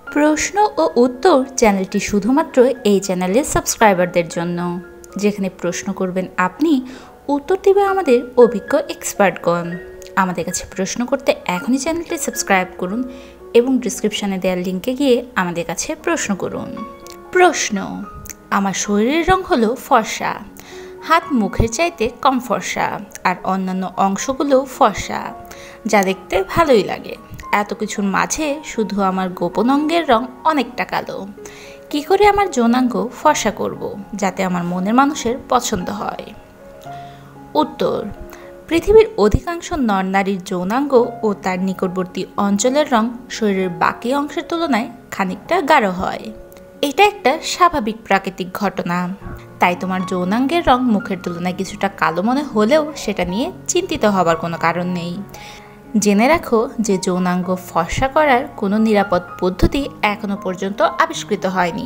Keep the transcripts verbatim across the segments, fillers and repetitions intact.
প্রশ্ন ও উত্তর চ্যানেলটি শুধুমাত্র এই চ্যানেলের সাবস্ক্রাইবারদের জন্য, যেখানে প্রশ্ন করবেন আপনি, উত্তর দেবে আমাদের অভিজ্ঞ এক্সপার্টগণ। আমাদের কাছে প্রশ্ন করতে এখনই চ্যানেলটি সাবস্ক্রাইব করুন এবং ডিসক্রিপশানে দেওয়ার লিঙ্কে গিয়ে আমাদের কাছে প্রশ্ন করুন। প্রশ্ন: আমার শরীরের রং হলো ফর্সা, হাত মুখের চাইতে কম ফর্সা, আর অন্যান্য অংশগুলো ফর্সা, যা দেখতে ভালোই লাগে। এত কিছুর মাঝে শুধু আমার গোপন অঙ্গের রং অনেকটা কালো। কি করে আমার যৌনাঙ্গ ফর্সা করব যাতে আমার মনের মানুষের পছন্দ হয়? উত্তর: পৃথিবীর অধিকাংশ নরনারীর যৌনাঙ্গ ও তার নিকটবর্তী অঞ্চলের রং শরীরের বাকি অংশের তুলনায় খানিকটা গাঢ় হয়। এটা একটা স্বাভাবিক প্রাকৃতিক ঘটনা। তাই তোমার যৌনাঙ্গের রং মুখের তুলনায় কিছুটা কালো মনে হলেও সেটা নিয়ে চিন্তিত হবার কোনো কারণ নেই। জেনে রাখো যে যৌনাঙ্গ ফর্সা করার কোনো নিরাপদ পদ্ধতি এখনো পর্যন্ত আবিষ্কৃত হয়নি।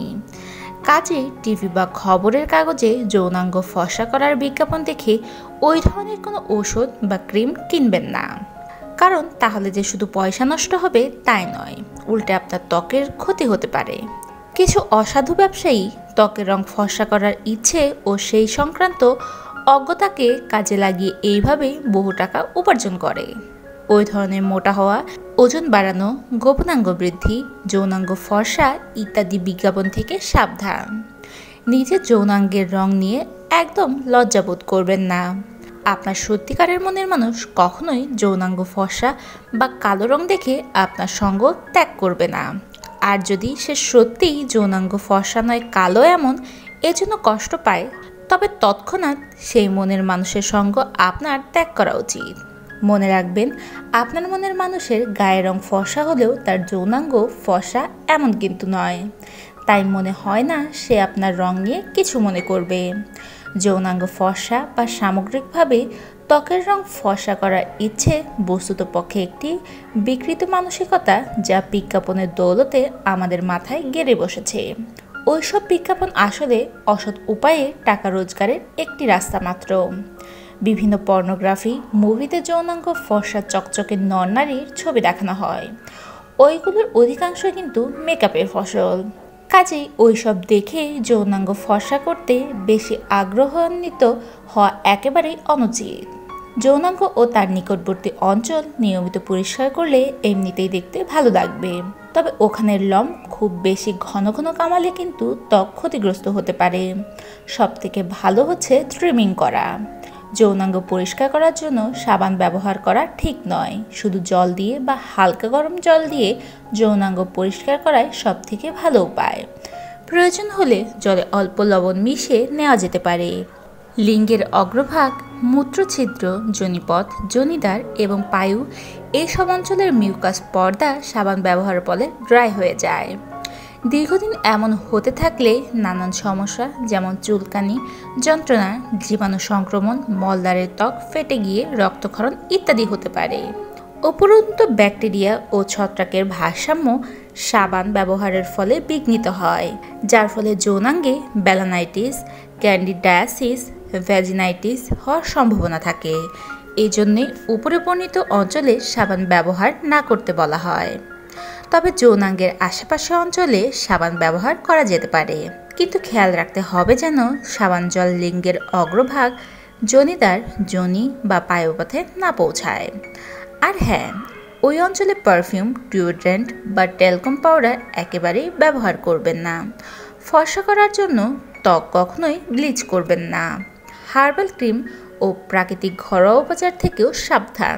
কাজে টিভি বা খবরের কাগজে যৌনাঙ্গ ফর্সা করার বিজ্ঞাপন দেখে ওই ধরনের কোনো ওষুধ বা ক্রিম কিনবেন না, কারণ তাহলে যে শুধু পয়সা নষ্ট হবে তাই নয়, উল্টে আপনার ত্বকের ক্ষতি হতে পারে। কিছু অসাধু ব্যবসায়ী ত্বকের রং ফর্সা করার ইচ্ছে ও সেই সংক্রান্ত অজ্ঞতাকে কাজে লাগিয়ে এইভাবে বহু টাকা উপার্জন করে। ওই ধরনের মোটা হওয়া, ওজন বাড়ানো, গোপনাঙ্গ বৃদ্ধি, যৌনাঙ্গ ফর্সা ইত্যাদি বিজ্ঞাপন থেকে সাবধান। নিজের যৌনাঙ্গের রং নিয়ে একদম লজ্জাবোধ করবেন না। আপনার সত্যিকারের মনের মানুষ কখনোই যৌনাঙ্গ ফর্সা বা কালো রং দেখে আপনার সঙ্গ ত্যাগ করবে না। আর যদি সে সত্যিই যৌনাঙ্গ ফর্সা নয় কালো এমন এজন্য কষ্ট পায়, তবে তৎক্ষণাৎ সেই মনের মানুষের সঙ্গ আপনার ত্যাগ করা উচিত। মনে রাখবেন, আপনার মনের মানুষের গায়ের রং ফর্সা হলেও তার যৌনাঙ্গ ফর্সা এমন কিন্তু নয়। তাই মনে হয় না সে আপনার রং নিয়ে কিছু মনে করবে। যৌনাঙ্গ ফর্সা বা সামগ্রিকভাবে ত্বকের রং ফর্সা করার ইচ্ছে বস্তুতপক্ষে একটি বিকৃত মানসিকতা, যা বিজ্ঞাপনের দৌলতে আমাদের মাথায় গেড়ে বসেছে। ওইসব বিজ্ঞাপন আসলে অসৎ উপায়ে টাকা রোজগারের একটি রাস্তা মাত্র। বিভিন্ন পর্নোগ্রাফি মুভিতে যৌনাঙ্গ ফর্সা চকচকে নরনারীর ছবি দেখানো হয়। ওইগুলোর অধিকাংশ কিন্তু মেকআপের ফসল। কাজেই ওইসব দেখে যৌনাঙ্গ ফর্সা করতে বেশি আগ্রহান্বিত হওয়া একেবারেই অনুচিত। যৌনাঙ্গ ও তার নিকটবর্তী অঞ্চল নিয়মিত পরিষ্কার করলে এমনিতেই দেখতে ভালো লাগবে। তবে ওখানের লোম খুব বেশি ঘন ঘন কামালে কিন্তু ত্বক ক্ষতিগ্রস্ত হতে পারে। সবথেকে ভালো হচ্ছে ট্রিমিং করা। যৌনাঙ্গ পরিষ্কার করার জন্য সাবান ব্যবহার করা ঠিক নয়। শুধু জল দিয়ে বা হালকা গরম জল দিয়ে যৌনাঙ্গ পরিষ্কার করাই সব থেকে ভালো উপায়। প্রয়োজন হলে জলে অল্প লবণ মিশিয়ে নেওয়া যেতে পারে। লিঙ্গের অগ্রভাগ, মূত্রছিদ্র, যোনিপথ, যোনিদ্বার এবং পায়ু এইসব অঞ্চলের মিউকাস পর্দা সাবান ব্যবহারের ফলে ড্রাই হয়ে যায়। দীর্ঘদিন এমন হতে থাকলে নানান সমস্যা যেমন চুলকানি, যন্ত্রণা, জীবাণু সংক্রমণ, মলদ্বারের ত্বক ফেটে গিয়ে রক্তক্ষরণ ইত্যাদি হতে পারে। উপরন্তু ব্যাকটেরিয়া ও ছত্রাকের ভারসাম্য সাবান ব্যবহারের ফলে বিঘ্নিত হয়, যার ফলে যৌনাঙ্গে বেলানাইটিস, ক্যান্ডিডিয়াসিস, ভ্যাজিনাইটিস হওয়ার সম্ভাবনা থাকে। এই জন্যে উপরে বর্ণিত অঞ্চলে সাবান ব্যবহার না করতে বলা হয়। তবে যৌনাঙ্গের আশেপাশে অঞ্চলে সাবান ব্যবহার করা যেতে পারে, কিন্তু খেয়াল রাখতে হবে যেন সাবান জল লিঙ্গের অগ্রভাগ, যোনিদ্বার, যোনি বা পায়ুপথে না পৌঁছায়। আর হ্যাঁ, ওই অঞ্চলে পারফিউম, ডিওড্রেন্ট বা ট্যালকম পাউডার একেবারেই ব্যবহার করবেন না। ফর্সা করার জন্য ত্বক কখনোই ব্লিচ করবেন না। হার্বাল ক্রিম ও প্রাকৃতিক ঘরোয়া উপচার থেকেও সাবধান।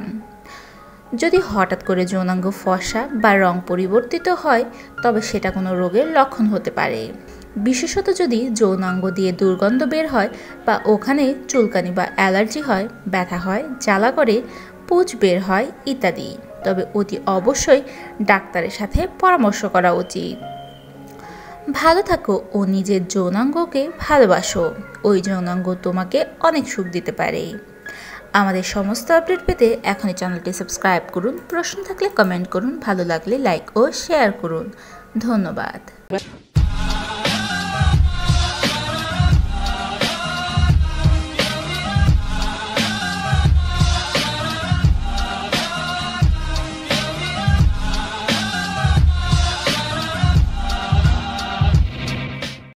যদি হঠাৎ করে যৌনাঙ্গ ফর্সা বা রং পরিবর্তিত হয়, তবে সেটা কোনো রোগের লক্ষণ হতে পারে। বিশেষত যদি যৌনাঙ্গ দিয়ে দুর্গন্ধ বের হয় বা ওখানে চুলকানি বা অ্যালার্জি হয়, ব্যথা হয়, জ্বালা করে, পুঁজ বের হয় ইত্যাদি, তবে অতি অবশ্যই ডাক্তারের সাথে পরামর্শ করা উচিত। ভালো থাকো ও নিজের যৌনাঙ্গকে ভালোবাসো। ওই যৌনাঙ্গ তোমাকে অনেক সুখ দিতে পারে। আমাদের সমস্ত আপডেট পেতে এখনই চ্যানেলটি সাবস্ক্রাইব করুন। প্রশ্ন থাকলে কমেন্ট করুন, ভালো লাগলে লাইক ও শেয়ার করুন। ধন্যবাদ।